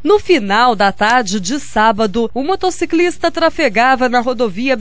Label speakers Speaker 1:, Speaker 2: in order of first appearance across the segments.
Speaker 1: No final da tarde de sábado, o motociclista trafegava na rodovia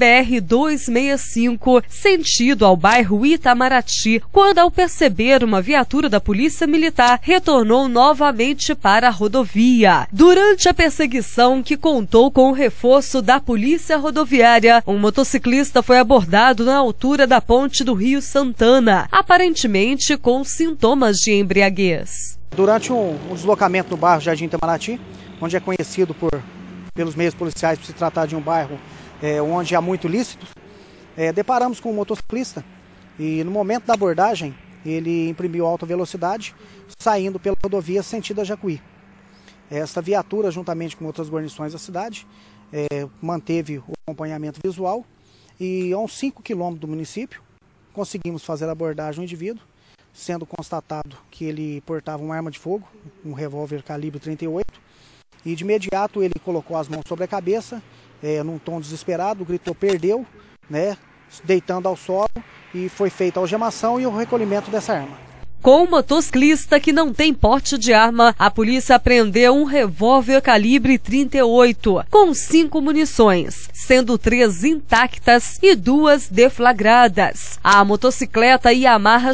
Speaker 1: BR-265, sentido ao bairro Itamaraty, quando, ao perceber uma viatura da Polícia Militar, retornou novamente para a rodovia. Durante a perseguição, que contou com o reforço da Polícia Rodoviária, um motociclista foi abordado na altura da ponte do Rio Santana, aparentemente com sintomas de embriaguez.
Speaker 2: Durante um deslocamento no bairro Jardim Itamaraty, onde é conhecido pelos meios policiais por se tratar de um bairro onde há muito ilícitos, deparamos com um motociclista e no momento da abordagem ele imprimiu alta velocidade, saindo pela rodovia sentido a Jacuí. Esta viatura, juntamente com outras guarnições da cidade, manteve o acompanhamento visual e a uns 5 quilômetros do município conseguimos fazer a abordagem do indivíduo, sendo constatado que ele portava uma arma de fogo, um revólver calibre 38, e de imediato ele colocou as mãos sobre a cabeça, num tom desesperado, gritou "perdeu", deitando ao solo, e foi feita a algemação e o recolhimento dessa arma.
Speaker 1: Com o motociclista que não tem porte de arma, a polícia apreendeu um revólver calibre 38, com 5 munições, sendo 3 intactas e 2 deflagradas. A motocicleta Yamaha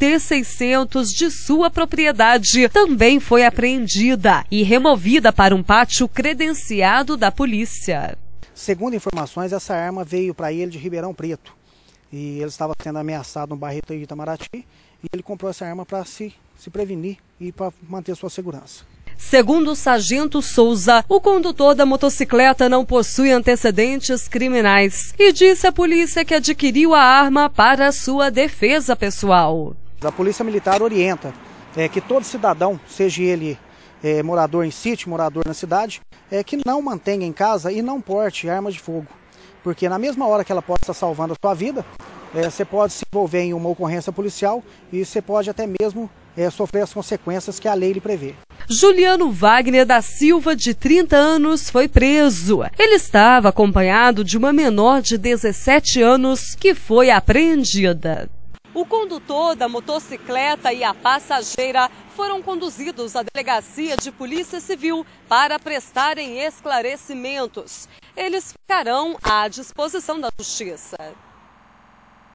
Speaker 1: XT600 de sua propriedade também foi apreendida e removida para um pátio credenciado da polícia.
Speaker 2: Segundo informações, essa arma veio para ele de Ribeirão Preto e ele estava sendo ameaçado no bairro Itamaraty. E ele comprou essa arma para se prevenir e para manter sua segurança.
Speaker 1: Segundo o sargento Souza, o condutor da motocicleta não possui antecedentes criminais e disse à polícia que adquiriu a arma para sua defesa pessoal.
Speaker 2: A Polícia Militar orienta que todo cidadão, seja ele morador em sítio, morador na cidade, que não mantenha em casa e não porte armas de fogo. Porque na mesma hora que ela pode estar salvando a sua vida, você pode se envolver em uma ocorrência policial e você pode até mesmo sofrer as consequências que a lei lhe prevê.
Speaker 1: Juliano Wagner da Silva, de 30 anos, foi preso. Ele estava acompanhado de uma menor de 17 anos que foi apreendida. O condutor da motocicleta e a passageira foram conduzidos à Delegacia de Polícia Civil para prestarem esclarecimentos. Eles ficarão à disposição da Justiça.